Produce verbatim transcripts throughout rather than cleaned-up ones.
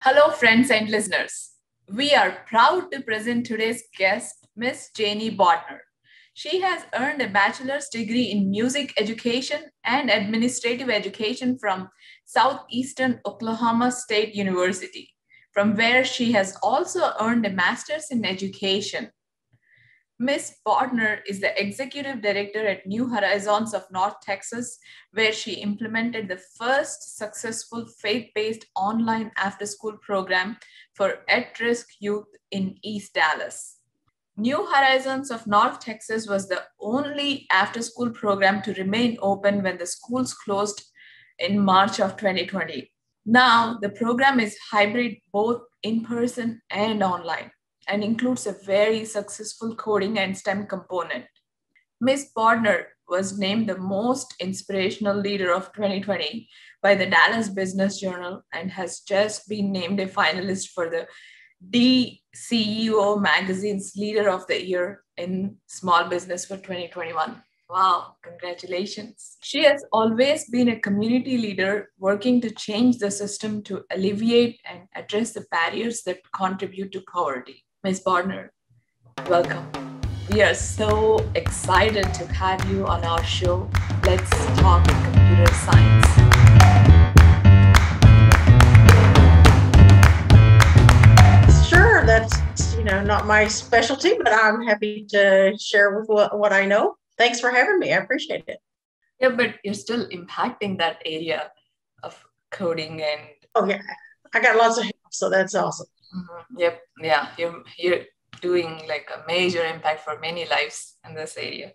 Hello, friends and listeners. We are proud to present today's guest, Miss Janie Bodner. She has earned a bachelor's degree in music education and administrative education from Southeastern Oklahoma State University, from where she has also earned a master's in education. Miss Bodner is the executive director at New Horizons of North Texas, where she implemented the first successful faith based online after school program for at risk youth in East Dallas. New Horizons of North Texas was the only after school program to remain open when the schools closed in March of twenty twenty. Now, the program is hybrid, both in person and online, and includes a very successful coding and STEM component. Miss Bodner was named the most inspirational leader of twenty twenty by the Dallas Business Journal and has just been named a finalist for the D C E O magazine's Leader of the Year in Small Business for twenty twenty-one. Wow, congratulations. She has always been a community leader working to change the system to alleviate and address the barriers that contribute to poverty. Miz Bodner, welcome. We are so excited to have you on our show. Let's talk computer science. Sure, that's you know not my specialty, but I'm happy to share with what, what I know. Thanks for having me. I appreciate it. Yeah, but you're still impacting that area of coding and oh yeah, I got lots of help, so that's awesome. Mm-hmm. Yep. Yeah. You're, you're doing like a major impact for many lives in this area.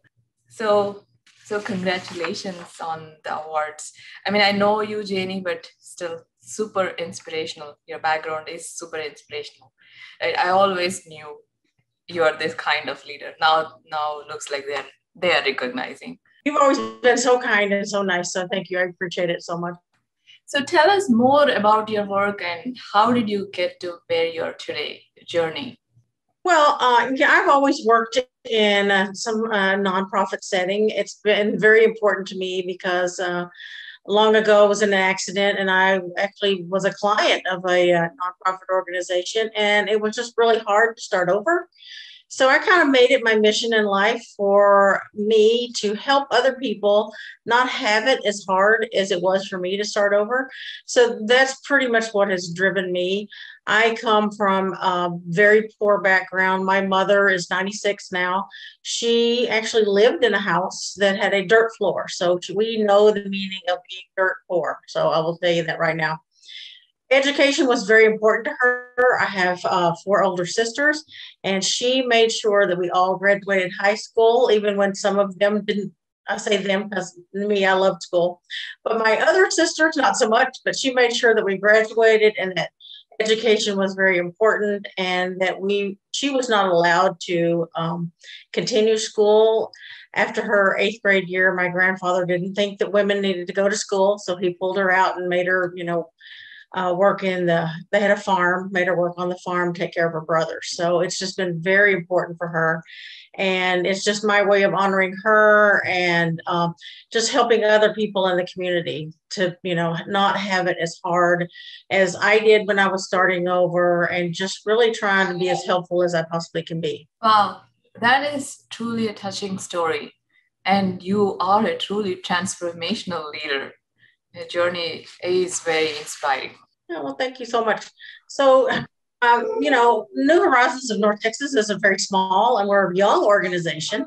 So, so congratulations on the awards. I mean, I know you, Janie, but still super inspirational. Your background is super inspirational. I, I always knew you are this kind of leader. Now, now looks like they're, they are recognizing. You've always been so kind and so nice. So thank you. I appreciate it so much. So tell us more about your work and how did you get to where you are today, journey? Well, uh, yeah, I've always worked in uh, some uh, nonprofit setting. It's been very important to me because uh, long ago I was in an accident and I actually was a client of a uh, nonprofit organization, and it was just really hard to start over. So I kind of made it my mission in life for me to help other people not have it as hard as it was for me to start over. So that's pretty much what has driven me. I come from a very poor background. My mother is ninety-six now. She actually lived in a house that had a dirt floor. So we know the meaning of being dirt poor. So I will tell you that right now. Education was very important to her. I have uh, four older sisters, and she made sure that we all graduated high school, even when some of them didn't. I say them because me, I loved school. But my other sisters, not so much, but she made sure that we graduated and that education was very important, and that we, she was not allowed to um, continue school. After her eighth grade year, my grandfather didn't think that women needed to go to school, so he pulled her out and made her, you know, Uh, work in the, they had a farm, made her work on the farm, take care of her brothers. So it's just been very important for her. And it's just my way of honoring her and um, just helping other people in the community to, you know, not have it as hard as I did when I was starting over, and just really trying to be as helpful as I possibly can be. Wow, that is truly a touching story. And you are a truly transformational leader. Your journey is very inspiring. Yeah, well, thank you so much. So, um, you know, New Horizons of North Texas is a very small and we're a young organization.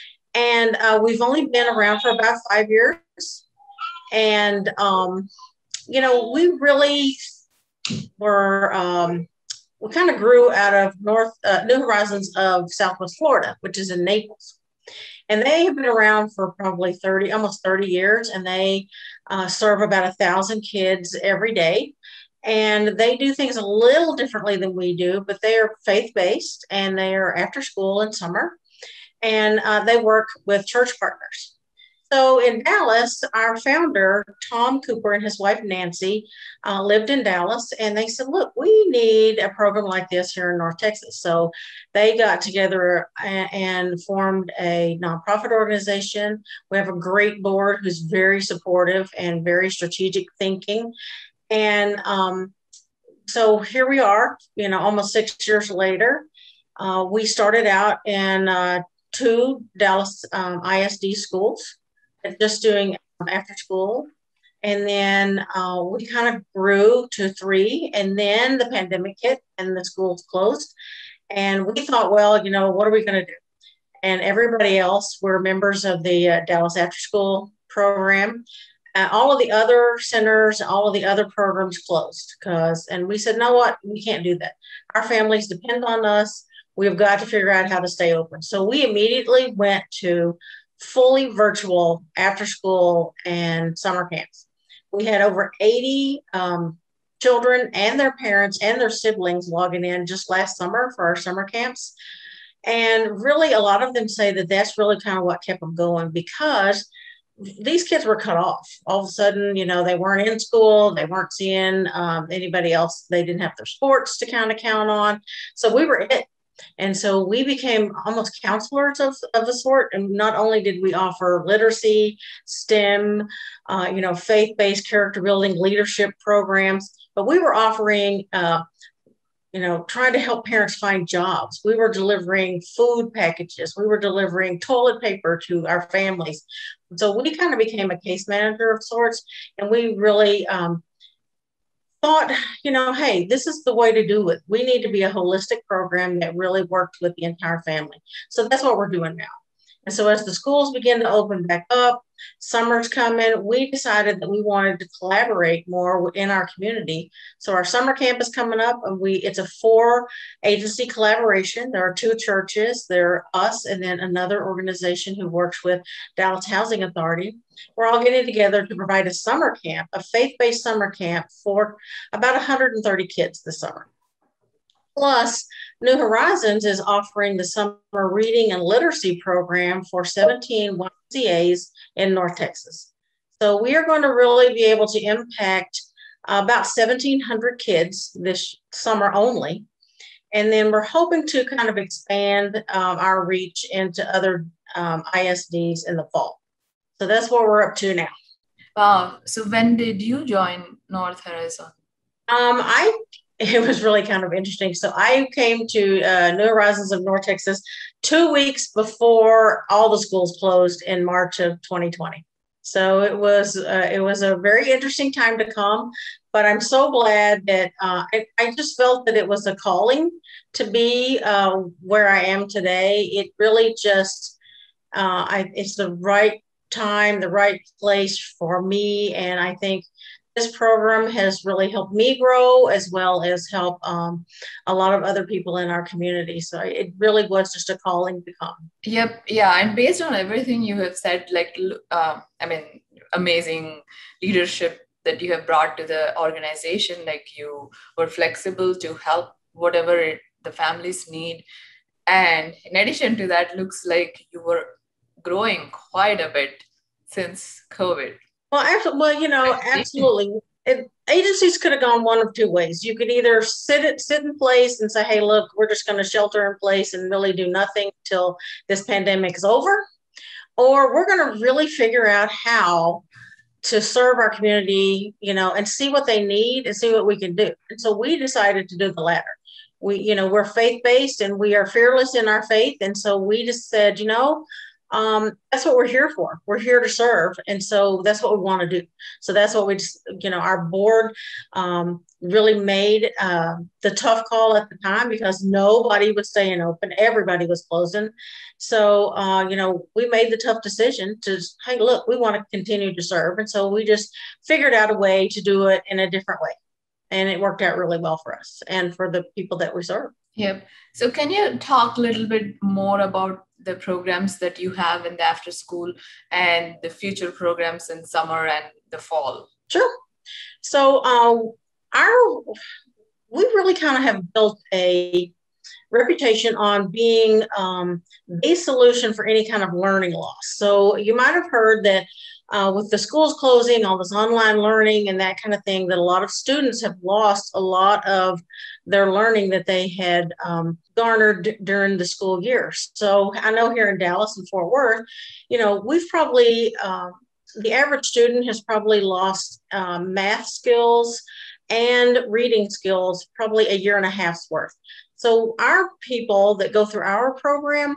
And uh, we've only been around for about five years. And, um, you know, we really were, um, we kind of grew out of North uh, New Horizons of Southwest Florida, which is in Naples. And they have been around for probably thirty, almost thirty years, and they uh, serve about a thousand kids every day. And they do things a little differently than we do, but they are faith-based, and they are after school in summer, and uh, they work with church partners. So in Dallas, our founder, Tom Cooper, and his wife, Nancy, uh, lived in Dallas, and they said, look, we need a program like this here in North Texas. So they got together and, and formed a nonprofit organization. We have a great board who's very supportive and very strategic thinking. And um, so here we are, you know, almost six years later. Uh, we started out in uh, two Dallas um, I S D schools, just doing um, after school. And then uh, we kind of grew to three. And then the pandemic hit and the schools closed. And we thought, well, you know, what are we going to do? And everybody else were members of the uh, Dallas After School program. Uh, all of the other centers, all of the other programs closed because, and we said, no, what? We can't do that. Our families depend on us. We've got to figure out how to stay open. So we immediately went to fully virtual after school and summer camps. We had over eighty um, children and their parents and their siblings logging in just last summer for our summer camps. And really, a lot of them say that that's really kind of what kept them going because these kids were cut off. All of a sudden, you know, they weren't in school, they weren't seeing um, anybody else, they didn't have their sports to kind of count on. So we were it. And so we became almost counselors of, of a sort. And not only did we offer literacy, STEM, uh, you know, faith-based character building leadership programs, but we were offering uh, you know, trying to help parents find jobs. We were delivering food packages. We were delivering toilet paper to our families. So we kind of became a case manager of sorts. And we really um, thought, you know, hey, this is the way to do it. We need to be a holistic program that really worked with the entire family. So that's what we're doing now. And so as the schools begin to open back up, summer's coming, we decided that we wanted to collaborate more in our community. So our summer camp is coming up, and we it's a four agency collaboration. There are two churches, there are us, and then another organization who works with Dallas Housing Authority. We're all getting together to provide a summer camp, a faith-based summer camp for about one hundred thirty kids this summer. Plus, New Horizons is offering the summer reading and literacy program for seventeen Y M C As in North Texas. So we are going to really be able to impact about seventeen hundred kids this summer only. And then we're hoping to kind of expand um, our reach into other um, I S Ds in the fall. So that's what we're up to now. Wow. So when did you join North Horizon? Um, I It was really kind of interesting. So I came to uh, New Horizons of North Texas two weeks before all the schools closed in March of twenty twenty. So it was uh, it was a very interesting time to come. But I'm so glad that uh, I, I just felt that it was a calling to be uh, where I am today. It really just uh, I, it's the right time, the right place for me, and I think this program has really helped me grow as well as help um, a lot of other people in our community. So it really was just a calling to come. Yep. Yeah. And based on everything you have said, like, uh, I mean, amazing leadership that you have brought to the organization, like you were flexible to help whatever it, the families need. And in addition to that, looks like you were growing quite a bit since COVID. Well, actually, well, you know, absolutely. It, agencies could have gone one of two ways. You could either sit it, sit in place and say, hey, look, we're just going to shelter in place and really do nothing until this pandemic is over. Or we're going to really figure out how to serve our community, you know, and see what they need and see what we can do. And so we decided to do the latter. We, you know, we're faith-based and we are fearless in our faith. And so we just said, you know, Um, that's what we're here for. We're here to serve. And so that's what we want to do. So that's what we just, you know, our board um, really made uh, the tough call at the time because nobody was staying open. Everybody was closing. So, uh, you know, we made the tough decision to, hey, look, we want to continue to serve. And so we just figured out a way to do it in a different way. And it worked out really well for us and for the people that we serve. Yep. So can you talk a little bit more about the programs that you have in the after school and the future programs in summer and the fall? Sure. So uh, our we really kind of have built a reputation on being um, a solution for any kind of learning loss. So you might have heard that uh, with the schools closing, all this online learning and that kind of thing, that a lot of students have lost a lot of their learning that they had um, garnered d- during the school year. So I know here in Dallas and Fort Worth, you know, we've probably, uh, the average student has probably lost um, math skills and reading skills, probably a year and a half's worth. So our people that go through our program,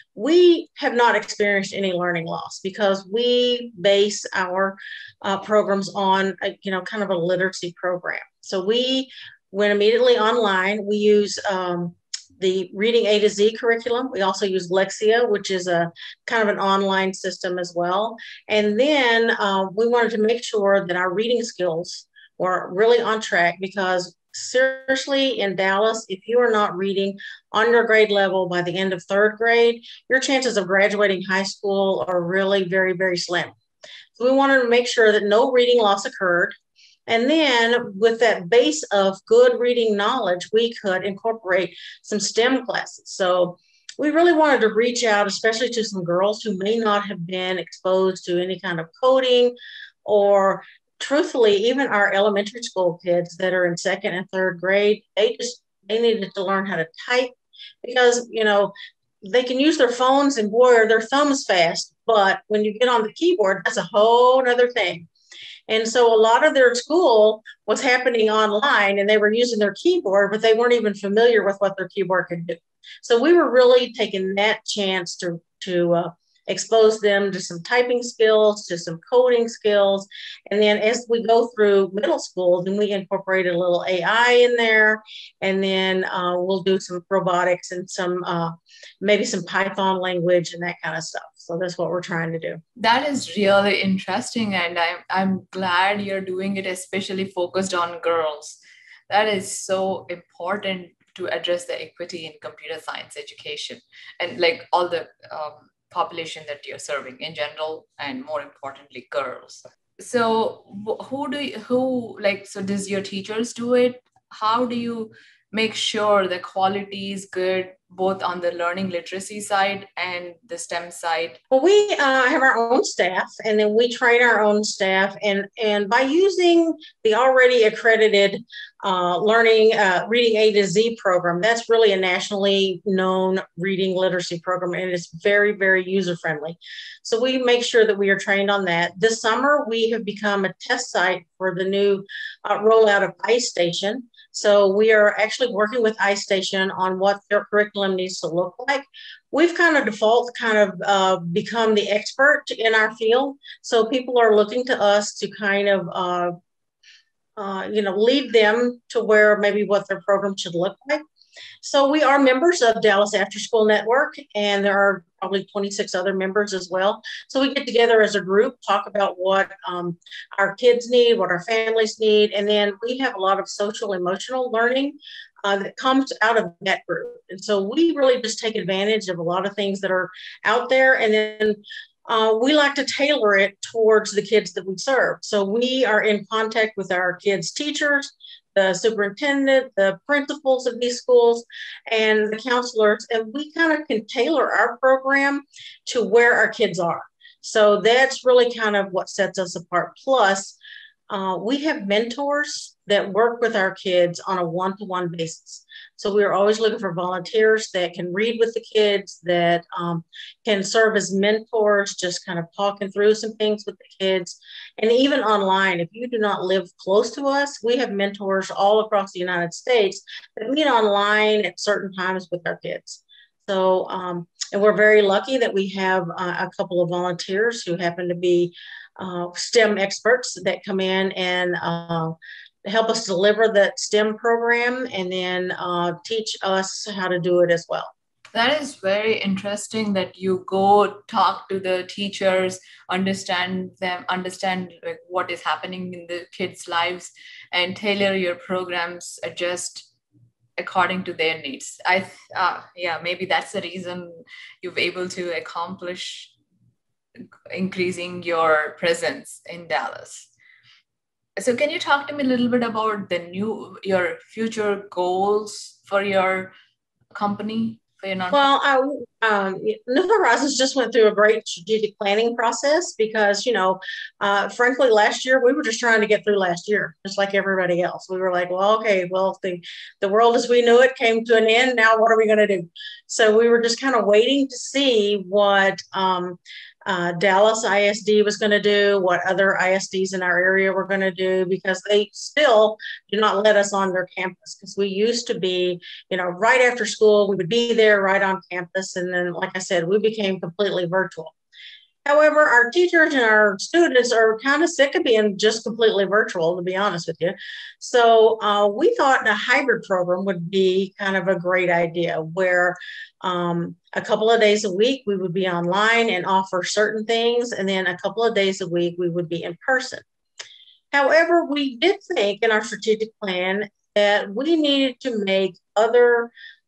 we have not experienced any learning loss because we base our uh, programs on, a, you know, kind of a literacy program. So we went immediately online. We use um, the Reading A to Z curriculum. We also use Lexia, which is a kind of an online system as well. And then uh, we wanted to make sure that our reading skills were really on track because seriously, in Dallas, if you are not reading on your grade level by the end of third grade, your chances of graduating high school are really very, very slim. So we wanted to make sure that no reading loss occurred. And then with that base of good reading knowledge, we could incorporate some STEM classes. So we really wanted to reach out, especially to some girls who may not have been exposed to any kind of coding, or truthfully, even our elementary school kids that are in second and third grade, they just, they needed to learn how to type because, you know, they can use their phones and boy, are their thumbs fast. But when you get on the keyboard, that's a whole other thing. And so a lot of their school was happening online and they were using their keyboard, but they weren't even familiar with what their keyboard could do. So we were really taking that chance to, to uh, expose them to some typing skills, to some coding skills. And then as we go through middle school, then we incorporated a little A I in there. And then uh, we'll do some robotics and some, uh, maybe some Python language and that kind of stuff. So that's what we're trying to do. That is really interesting. And I'm, I'm glad you're doing it, especially focused on girls. That is so important to address the equity in computer science education and like all the um, population that you're serving in general, and more importantly, girls. So who do you, who like, so does your teachers do it? How do you make sure the quality is good, both on the learning literacy side and the STEM side? Well, we uh, have our own staff, and then we train our own staff. And, and by using the already accredited uh, learning, uh, Reading A to Z program, that's really a nationally known reading literacy program, and it's very, very user-friendly. So we make sure that we are trained on that. This summer, we have become a test site for the new uh, rollout of iStation. So we are actually working with iStation on what their curriculum needs to look like. We've kind of default kind of uh, become the expert in our field. So people are looking to us to kind of, uh, uh, you know, lead them to where maybe what their program should look like. So we are members of Dallas After School Network, and there are probably twenty-six other members as well. So we get together as a group, talk about what um, our kids need, what our families need, and then we have a lot of social emotional learning uh, that comes out of that group. And so we really just take advantage of a lot of things that are out there, and then Uh, we like to tailor it towards the kids that we serve. So we are in contact with our kids' teachers, the superintendent, the principals of these schools, and the counselors, and we kind of can tailor our program to where our kids are. So that's really kind of what sets us apart. Plus, uh, we have mentors that work with our kids on a one-to-one basis. So we're always looking for volunteers that can read with the kids, that um, can serve as mentors, just kind of talking through some things with the kids. And even online, if you do not live close to us, we have mentors all across the United States that meet online at certain times with our kids. So, um, and we're very lucky that we have uh, a couple of volunteers who happen to be uh, STEM experts that come in and uh, help us deliver that STEM program, and then uh, teach us how to do it as well. That is very interesting that you go talk to the teachers, understand them, understand like what is happening in the kids' lives, and tailor your programs, adjust according to their needs. I uh, yeah, maybe that's the reason you've able to accomplish increasing your presence in Dallas. So can you talk to me a little bit about the new, your future goals for your company, for your non? Well, I, um, New Horizons just went through a great strategic planning process because, you know, uh, frankly, last year we were just trying to get through last year, just like everybody else. We were like, well, okay, well, the, the world as we knew it came to an end. Now what are we going to do? So we were just kind of waiting to see what um, uh, Dallas I S D was going to do, what other I S Ds in our area were going to do, because they still do not let us on their campus. Because we used to be, you know, right after school, we would be there right on campus. And then, like I said, we became completely virtual. However, our teachers and our students are kind of sick of being just completely virtual, to be honest with you. So uh, we thought a hybrid program would be kind of a great idea, where um, a couple of days a week we would be online and offer certain things, and then a couple of days a week we would be in person. However, we did think in our strategic plan that we needed to make other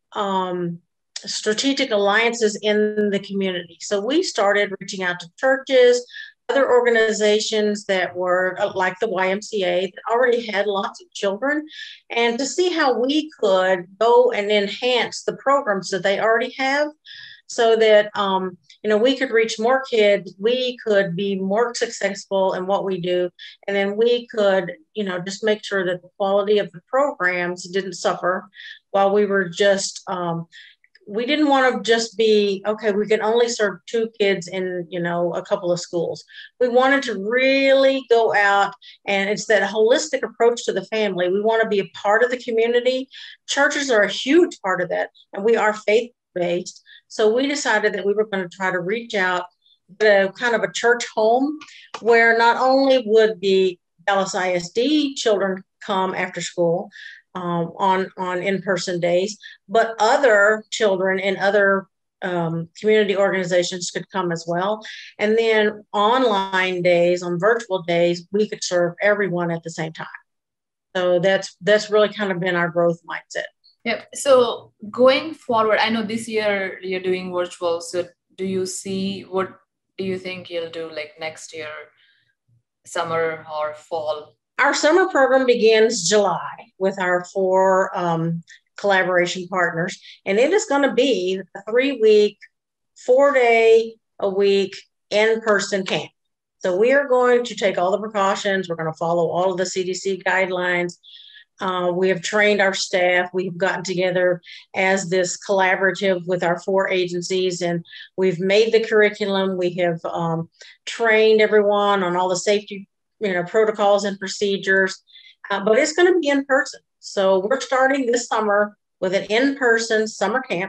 um, strategic alliances in the community. So we started reaching out to churches, other organizations that were uh, like the Y M C A that already had lots of children, and to see how we could go and enhance the programs that they already have, so that um, you know, we could reach more kids, we could be more successful in what we do, and then we could, you know, just make sure that the quality of the programs didn't suffer while we were just um, we didn't want to just be, okay, we can only serve two kids in, you know, a couple of schools. We wanted to really go out, and it's that holistic approach to the family. We want to be a part of the community. Churches are a huge part of that, and we are faith-based. So we decided that we were going to try to reach out to kind of a church home where not only would the Dallas I S D children come after school, Um, on on in-person days, but other children in other um, community organizations could come as well. And then online days, on virtual days, we could serve everyone at the same time. So that's that's really kind of been our growth mindset. Yep. So going forward, I know this year you're doing virtual. So do you see, what do you think you'll do like next year, summer or fall? Our summer program begins July with our four um, collaboration partners, and it is going to be a three-week, four-day-a-week in-person camp. So we are going to take all the precautions. We're going to follow all of the C D C guidelines. Uh, we have trained our staff. We've gotten together as this collaborative with our four agencies, and we've made the curriculum. We have um, trained everyone on all the safety, you know, protocols and procedures, uh, but it's going to be in person. So we're starting this summer with an in-person summer camp,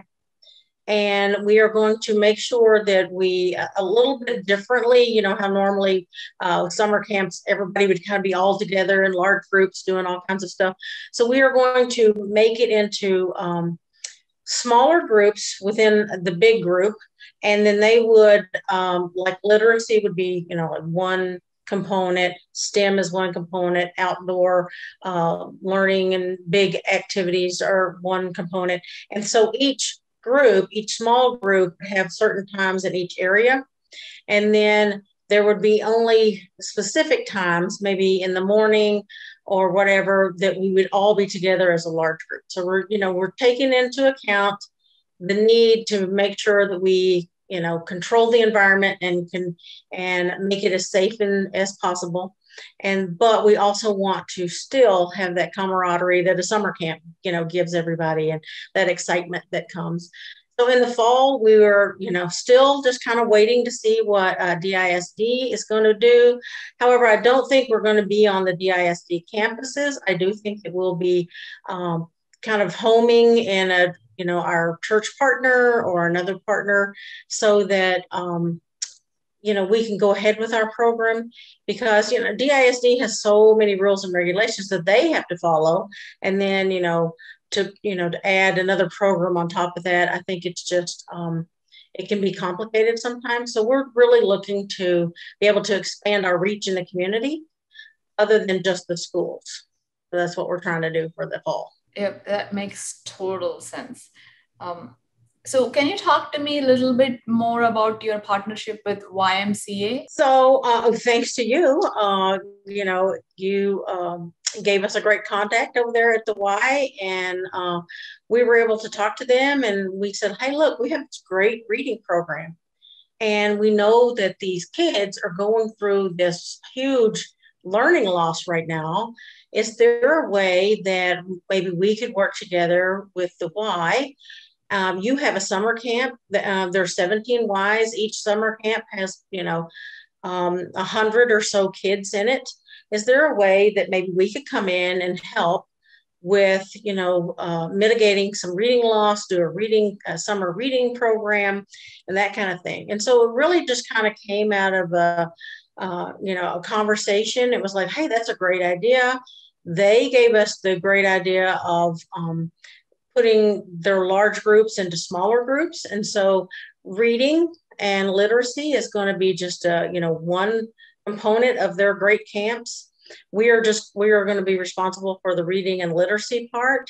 and we are going to make sure that we, a little bit differently, you know, how normally uh, summer camps, everybody would kind of be all together in large groups doing all kinds of stuff. So we are going to make it into um, smaller groups within the big group, and then they would, um, like literacy would be, you know, like one component, STEM is one component, outdoor uh, learning and big activities are one component. And so each group, each small group have certain times in each area. And then there would be only specific times, maybe in the morning or whatever, that we would all be together as a large group. So we're, you know, we're taking into account the need to make sure that we, you know, control the environment and can and make it as safe and, as possible. And but we also want to still have that camaraderie that a summer camp, you know, gives everybody, and that excitement that comes. So in the fall, we were, you know, still just kind of waiting to see what uh, D I S D is going to do. However, I don't think we're going to be on the D I S D campuses. I do think that we'll be um, kind of homing in a, you know, our church partner or another partner, so that, um, you know, we can go ahead with our program, because, you know, D I S D has so many rules and regulations that they have to follow. And then, you know, to, you know, to add another program on top of that, I think it's just, um, it can be complicated sometimes. So we're really looking to be able to expand our reach in the community other than just the schools. So that's what we're trying to do for the fall. Yep, that makes total sense. Um, so can you talk to me a little bit more about your partnership with Y M C A? So uh, thanks to you, uh, you know, you um, gave us a great contact over there at the Y, and uh, we were able to talk to them, and we said, hey, look, we have this great reading program, and we know that these kids are going through this huge learning loss right now. Is there a way that maybe we could work together with the Y Um, you have a summer camp. Uh, there's seventeen Ys. Each summer camp has, you know, um, a hundred or so kids in it. Is there a way that maybe we could come in and help with, you know, uh, mitigating some reading loss, do a reading, a summer reading program and that kind of thing? And so it really just kind of came out of a, uh, you know, a conversation. It was like, hey, that's a great idea. They gave us the great idea of um, putting their large groups into smaller groups. And so reading and literacy is going to be just a, you know, one component of their great camps. We are just, we are going to be responsible for the reading and literacy part.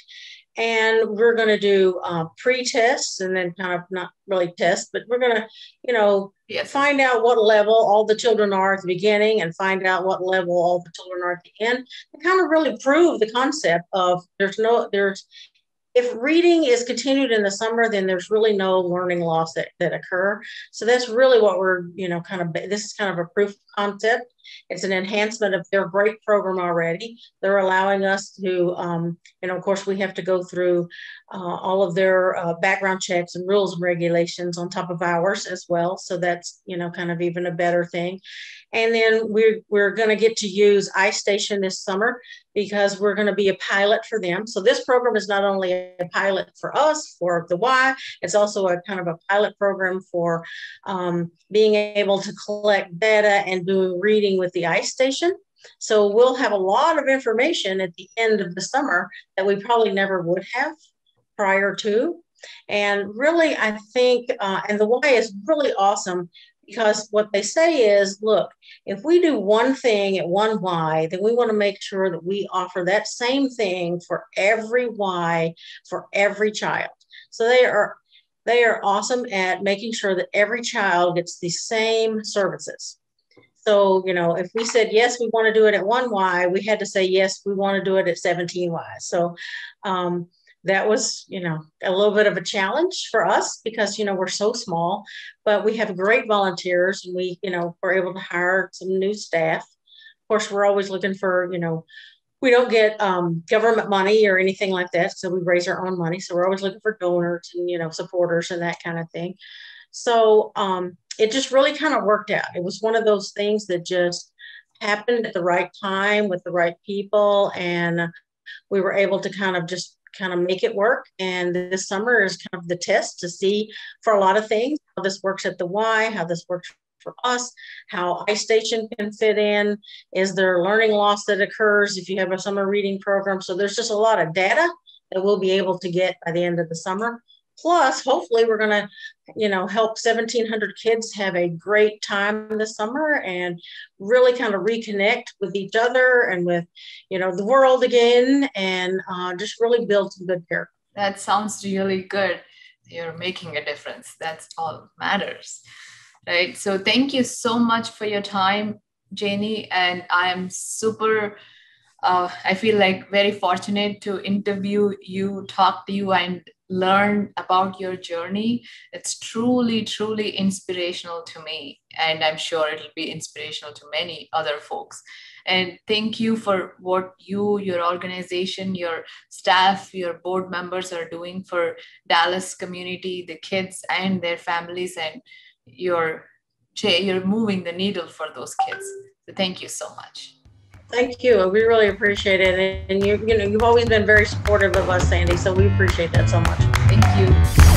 And we're going to do uh, pre-tests and then kind of not really tests, but we're going to, you know, yes. find out what level all the children are at the beginning and find out what level all the children are at the end, and kind of really prove the concept of there's no, there's, if reading is continued in the summer, then there's really no learning loss that, that occur. So that's really what we're, you know, kind of, this is kind of a proof of concept. It's an enhancement of their great program already. They're allowing us to, um, and of course, we have to go through uh, all of their uh, background checks and rules and regulations on top of ours as well. So that's, you know, kind of even a better thing. And then we're, we're going to get to use iStation this summer because we're going to be a pilot for them. So this program is not only a pilot for us, for the Y, it's also a kind of a pilot program for um, being able to collect data and doing reading with the iStation. So we'll have a lot of information at the end of the summer that we probably never would have prior to. And really, I think, uh, and the Y is really awesome because what they say is, look, if we do one thing at one Y, then we want to make sure that we offer that same thing for every Y, for every child. So they are, they are awesome at making sure that every child gets the same services. So, you know, if we said, yes, we want to do it at one Y, we had to say, yes, we want to do it at seventeen Y. So um, that was, you know, a little bit of a challenge for us because, you know, we're so small, but we have great volunteers and we, you know, we're able to hire some new staff. Of course, we're always looking for, you know, we don't get um, government money or anything like that. So we raise our own money. So we're always looking for donors and, you know, supporters and that kind of thing. So um, it just really kind of worked out. It was one of those things that just happened at the right time with the right people. And we were able to kind of just kind of make it work. And this summer is kind of the test to see for a lot of things, how this works at the Y, how this works for us, how iStation can fit in. Is there learning loss that occurs if you have a summer reading program? So there's just a lot of data that we'll be able to get by the end of the summer. Plus, hopefully we're going to, you know, help seventeen hundred kids have a great time this summer and really kind of reconnect with each other and with, you know, the world again, and uh, just really build some good character. That sounds really good. You're making a difference. That's all that matters, right? So thank you so much for your time, Janie. And I am super, uh, I feel like very fortunate to interview you, talk to you, and learn about your journey. It's truly, truly inspirational to me. And I'm sure it'll be inspirational to many other folks. And thank you for what you, your organization, your staff, your board members are doing for Dallas community, the kids and their families, and you're, you're moving the needle for those kids. So thank you so much. Thank you. We really appreciate it. And you, you know, you've always been very supportive of us, Sandy. So we appreciate that so much. Thank you.